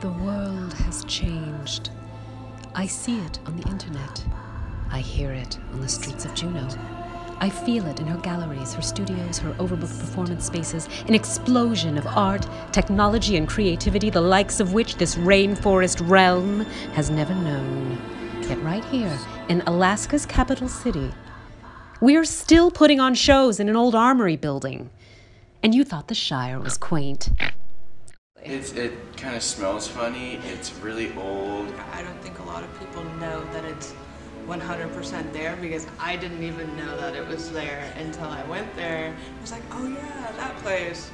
The world has changed. I see it on the internet. I hear it on the streets of Juneau. I feel it in her galleries, her studios, her overbooked performance spaces, an explosion of art, technology, and creativity, the likes of which this rainforest realm has never known. Yet right here, in Alaska's capital city, we're still putting on shows in an old armory building. And you thought the Shire was quaint. It kind of smells funny. It's really old. I don't think a lot of people know that it's 100% there, because I didn't even know that it was there until I went there. I was like, oh yeah, that place.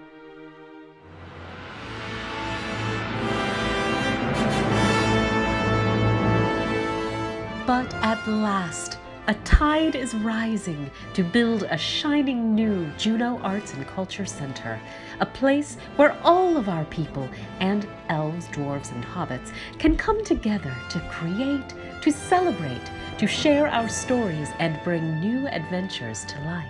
But at last, a tide is rising to build a shining new Juneau Arts and Culture Center, a place where all of our people and elves, dwarves, and hobbits can come together to create, to celebrate, to share our stories and bring new adventures to life.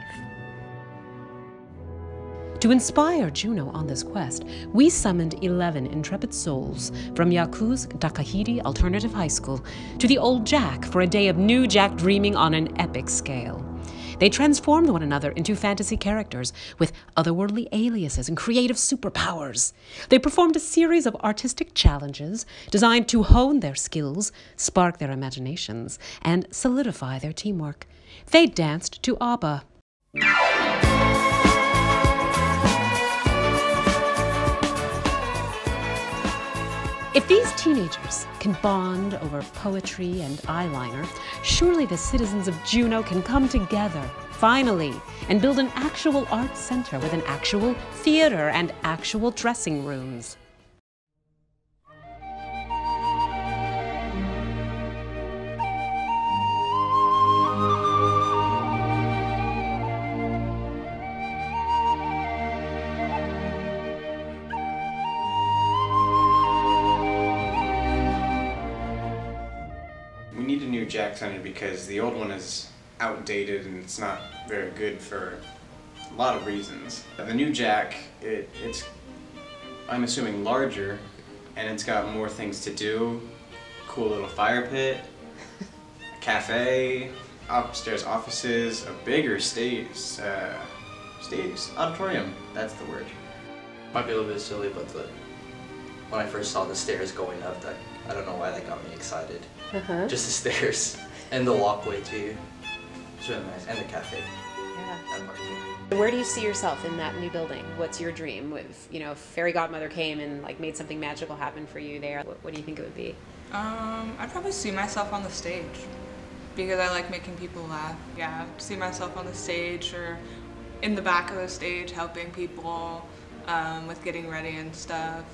To inspire Juneau on this quest, we summoned 11 intrepid souls from Yaku's Takahiti Alternative High School to the old JACC for a day of new JACC dreaming on an epic scale. They transformed one another into fantasy characters with otherworldly aliases and creative superpowers. They performed a series of artistic challenges designed to hone their skills, spark their imaginations, and solidify their teamwork. They danced to ABBA. If these teenagers can bond over poetry and eyeliner, surely the citizens of Juneau can come together, finally, and build an actual arts center with an actual theater and actual dressing rooms. We need a new JACC Center because the old one is outdated and it's not very good for a lot of reasons. The new JACC, it's, I'm assuming, larger, and it's got more things to do. Cool little fire pit, a cafe, upstairs offices, a bigger auditorium, that's the word. Might be a little bit silly, but when I first saw the stairs going up, I don't know why that got me excited. Just the stairs and the walkway too. It's really nice, and the cafe. Yeah. That part too. Where do you see yourself in that new building? What's your dream? With, you know, if Fairy Godmother came and like made something magical happen for you there, what do you think it would be? I'd probably see myself on the stage, because I like making people laugh. Yeah, I'd see myself on the stage or in the back of the stage helping people with getting ready and stuff.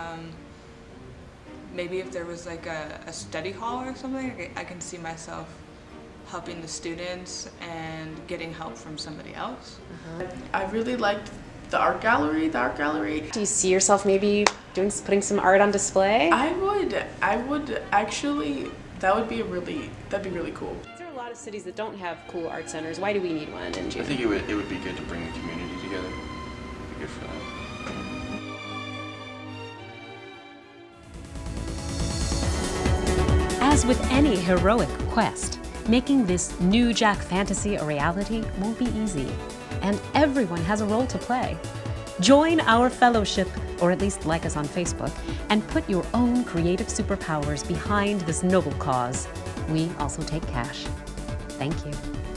Maybe if there was like a study hall or something, I can see myself helping the students and getting help from somebody else. I really liked the art gallery. Do you see yourself maybe putting some art on display? I would actually, that'd be really cool. There are a lot of cities that don't have cool art centers. Why do we need one in Juneau? I think it would be good to bring the community together. It'd be good for them. As with any heroic quest, making this new JACC fantasy a reality won't be easy, and everyone has a role to play. Join our fellowship, or at least like us on Facebook, and put your own creative superpowers behind this noble cause. We also take cash. Thank you.